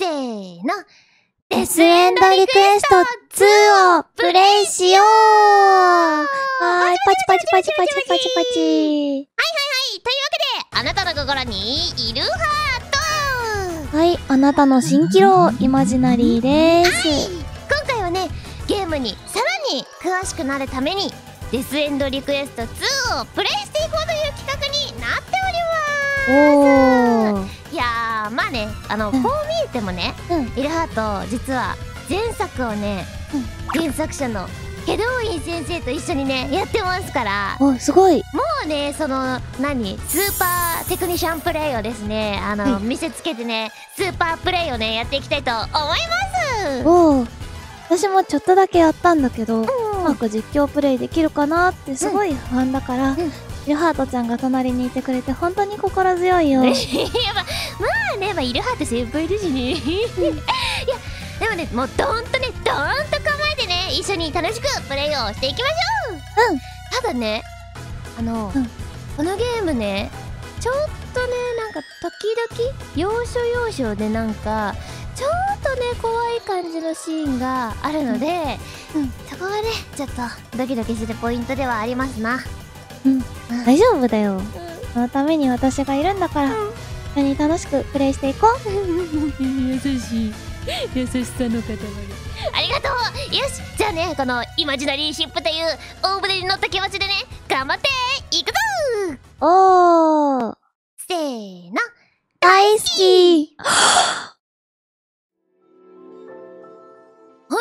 せーの。 デスエンドリクエスト2をプレイしよう。はーい、パチパチパチパチパチパチ。 というわけで、あなたの心にいるハート。 はい、あなたの蜃気楼イマジナリーです。 今回はね、ゲームにさらに詳しくなるためにデスエンドリクエスト2をプレイしていこうという企画になっております。いやー、まあね、こう見えてもね、イルハート実は前作をね、原作者の祁答院先生と一緒にねやってますから、 お、すごい。 もうね、そのスーパーテクニシャンプレイをですね、見せつけてね、スーパープレイをねやっていきたいと思います。 おお、私もちょっとだけやったんだけど、うまく実況プレイできるかなってすごい不安だから、イルハートちゃんが隣にいてくれて本当に心強いよ。 まあね、イルハート先輩ですね。いや、でもね、もうドーンと構えてね、一緒に楽しくプレイをしていきましょう。ただね、このゲームね、ちょっとね、なんか時々要所要所でなんかちょっとね怖い感じのシーンがあるので、そこがねちょっとドキドキするポイントではありますな。 大丈夫だよ。そのために私がいるんだから、一緒に楽しくプレイしていこう。 優しい優しさの塊。 ありがとう。よし、じゃあね、このイマジナリーシップという大船に乗った気持ちでね、頑張っていくぞー。 おー、 せーの、 大好き。 はい、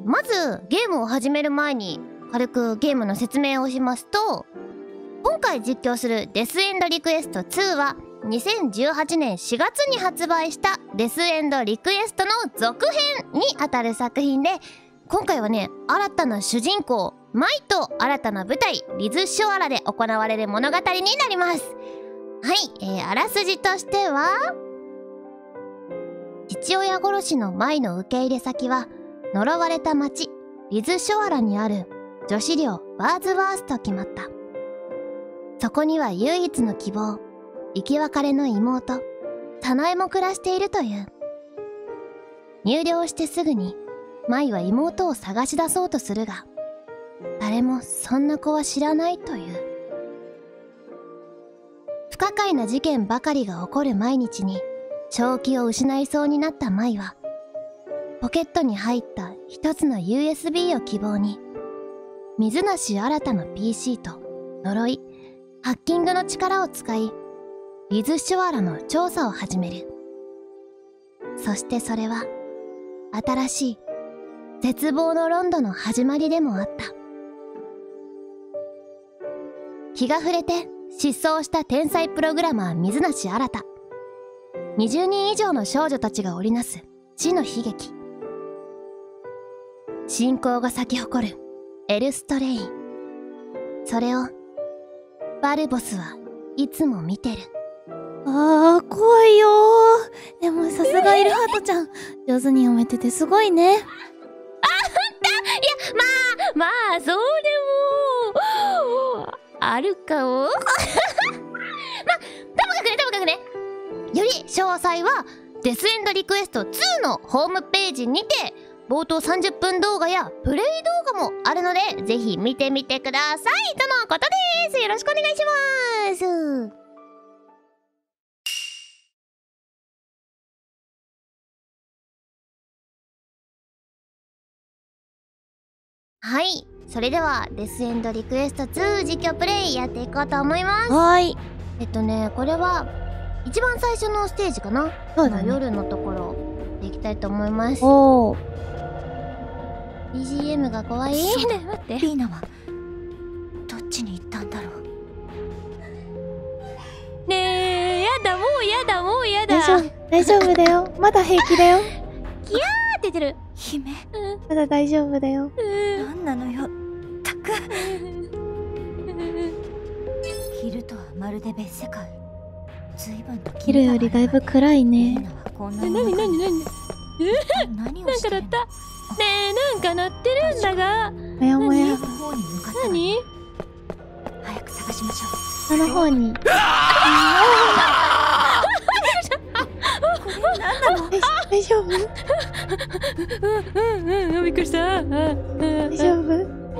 まずゲームを始める前に軽くゲームの説明をしますと、今回実況するデスエンドリクエスト2は2018年4月に発売したデスエンドリクエストの続編にあたる作品で、今回はね、新たな主人公マイと新たな舞台リズ・ショアラで行われる物語になります。はい、あらすじとしては、父親殺しのマイの受け入れ先は呪われた町リズ・ショアラにある女子寮バーズワースと決まった。そこには唯一の希望、生き別れの妹サナエも暮らしているという。入寮してすぐにマイは妹を探し出そうとするが、誰もそんな子は知らないという。不可解な事件ばかりが起こる毎日に正気を失いそうになったマイは、ポケットに入った一つの USB を希望に、水無新の PC と呪い、ハッキングの力を使い、リズ・シュワラの調査を始める。そしてそれは、新しい絶望のロンドの始まりでもあった。気が触れて失踪した天才プログラマー水無新。20人以上の少女たちが織りなす死の悲劇。信仰が咲き誇るエルストレイン。それをバルボスはいつも見てる。 あー、怖いよー。でもさすがイルハートちゃん、上手に読めててすごいね。 いや、まあそうでもあるかも。ともかくね、より詳細はデスエンドリクエスト2のホームページにて、冒頭30分動画やプレイ動画もあるので、ぜひ見てみてくださいとのことです。よろしくお願いします。はい、それではデスエンドリクエスト2実況プレイやっていこうと思います。 はい。 これは一番最初のステージかな。 そうだね。 夜のところでいきたいと思います。 おー。 BGM が怖い。 そうだよ、 待って。 リーナはどっちに行ったんだろう。ねえ、やだ、もうやだ。 大丈夫だよ。まだ平気だよ。 キャーって言ってる。 姫、 まだ大丈夫だよ。 なんなのよ、たく。昼とはまるで別世界。随分と昼よりだいぶ暗いね。 何をしてるの？ ねえ、なんか鳴ってるんだが。 もやもや。 何？ 早く探しましょう。 下の方に。 大丈夫？ びっくりした。 大丈夫？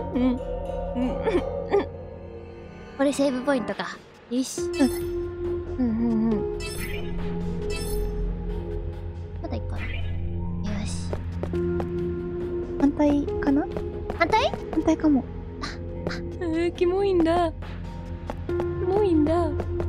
これセーブポイントか。よし。 そうだね。 まだいいかな。よし。 反対かな？ 反対？ 反対かも。 キモいんだ。キモいんだ。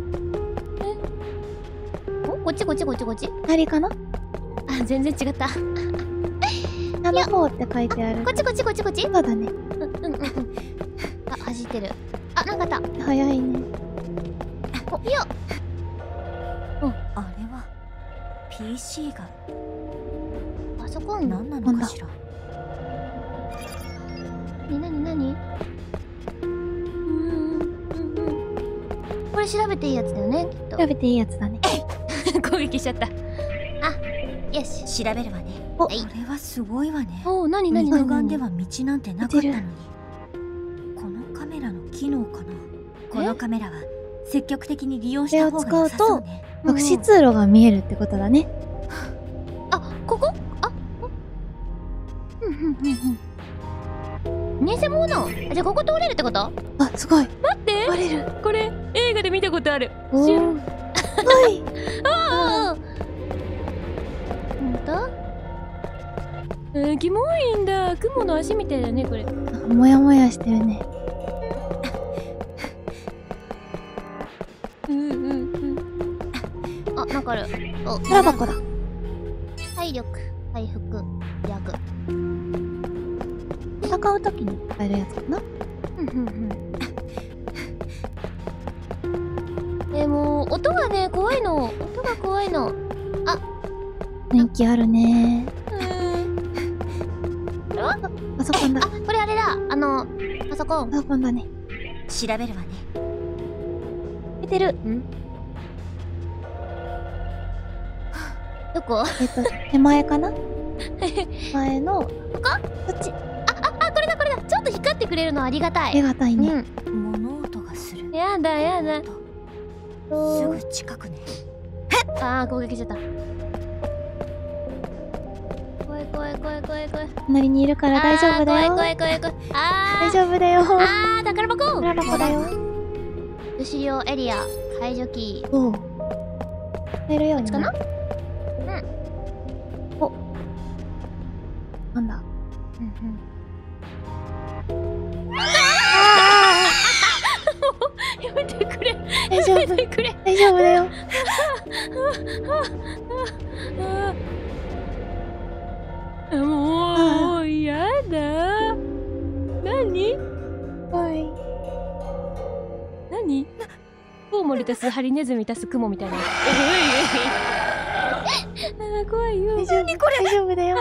こっち。 左かな？ あ、全然違った。 下の方って書いてある。 こっち。 そうだね。 あ、走ってる。あ、なんかあった。 早いね。 お、いや。 あれは PC がパソコン。 何なのかしら。 なに。これ調べていいやつだよね、きっと。 調べていいやつだね。 攻撃しちゃった。あ、よし。 調べるわね。 お、 これはすごいわね。 お、なに。 肉眼では道なんてなかったのに。このカメラの機能かな。このカメラは積極的に利用した方が良さそうね。 隠し通路が見えるってことだね。 あ、ここ？あ、偽物？じゃあここ通れるってこと？ あ、すごい。 待って！ バレる。 これ映画で見たことある。 おー。はい。 ああ。ほんと？キモいんだ。雲の足みたいだねこれ。 もやもやしてるね。 あ、なんかある。お、 空箱だ。 体力回復薬。 戦うときに使えるやつかな。 もう音がね怖いの。音が怖いの。あ、 人気あるね。パソコンだ。 あ、これあれだ。パソコン。 パソコンだね。 調べるわね。 見てる。 どこ？ 手前かな？前の。こっち。 これだ。ちょっと光ってくれるのありがたい。 ありがたいね。 物音がする。 やだ。 すぐ近くね。 あー、攻撃しちゃった。怖い。 隣にいるから大丈夫だよ。 怖い。 大丈夫だよ。 宝箱。 宝箱だよ。 後ろエリア解除キー。 おう。入るようにかな？ お。なんだ。 やめてくれ。 大丈夫。大丈夫だよ。 もうやだ。何？コウモリ足すハリネズミ足すクモみたいな。怖いよ。 大丈夫だよ。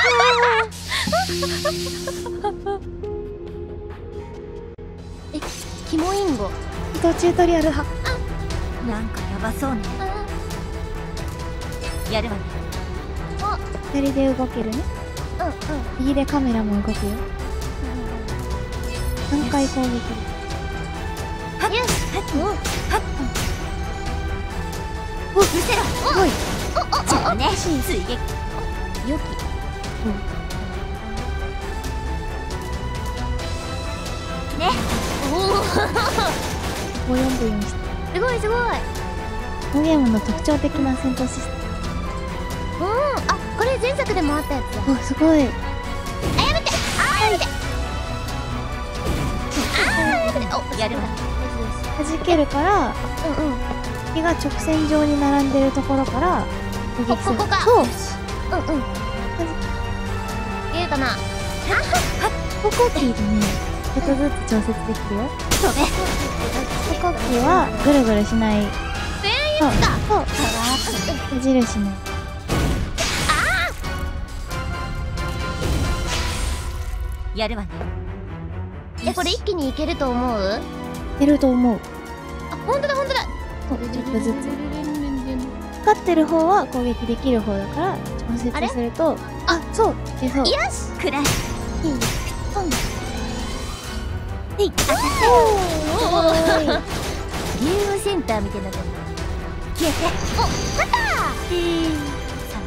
キモインゴ。 移動チュートリアル派。 なんかやばそうね。やるわね。 左で動けるね。右でカメラも動くよ。3回攻撃。 よし。 うせろ。 おい。 じゃあね。追撃。 よき。 ね。 ボヨンボヨンして。 すごい。 このゲームの特徴的な戦闘システあ、これ前作でもあったやつだ。 ム。お、すごい。 やめて。 やるわね。 弾けるから敵が直線上に並んでるところから攻撃する。 ここか。 そう。 言えるかな。 飛行機でね、ちょっとずつ調節できるよ。 飛べ。 飛行機はぐるぐるしない。そう矢印ね。 やるわね。 これ一気にいけると思う？ いけると思う。 あ、ほんとだ。 そう、ちょっとずつ。光ってる方は攻撃できる方だから調節すると、そう。そう。 よし。 くらい。 ゲームセンターみたいになってる。 消えて。 勝った。 最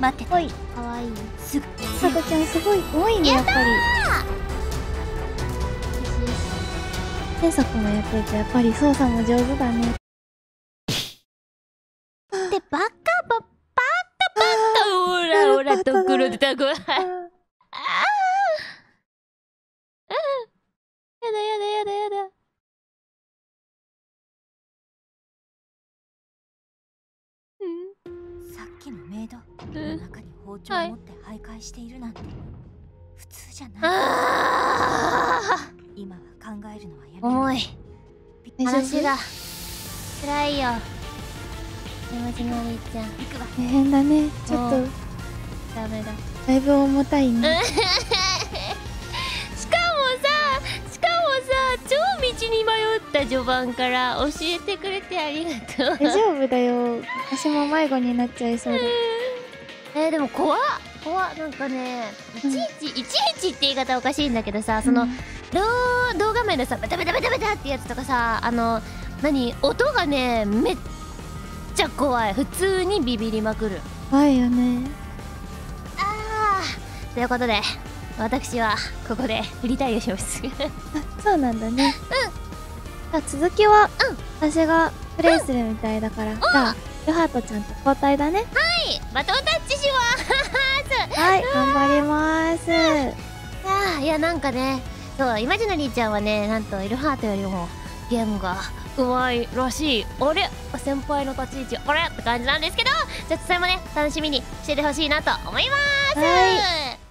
待ってて。 ほい。 かわいい。 すぐ。 さとちゃんすごい多いね、やっぱり。天作もやってるとやっぱり操作も上手だね。 で、バカほらほら、ところでたこ。やだやだやだやだ。 さっきのメイドの中に包丁を持って徘徊しているなんて普通じゃない。今は考えるのはやめろ。 重い。 大丈夫？ 話が辛いよ。山地のお兄ちゃん。 行くわ。 大変だね。ちょっと、 ダメだ。 だいぶ重たいね。 しかもさ、超道に迷った序盤から教えてくれてありがとう。 大丈夫だよ。私も迷子になっちゃいそうだ。 でも怖っ。なんかね、いちいちって言い方おかしいんだけどさ、その、動画面でさ、ベタベタベタベタってやつとかさ、音がね、めっちゃ怖い。普通にビビりまくる。 怖いよね。 ということで、私はここでリタイアします。 あ、そうなんだね。じゃあ続きは、私がプレイするみたいだから、じゃあ、ルハートちゃんと交代だね。 バトンタッチします。 はい、頑張りまーす。 いや、なんかね、そう、イマジナリーちゃんはね、なんとイルハートよりもゲームがうまいらしい。あれ、先輩の立ち位置あれって感じなんですけど、じゃあそれもね、楽しみにしててほしいなと思います。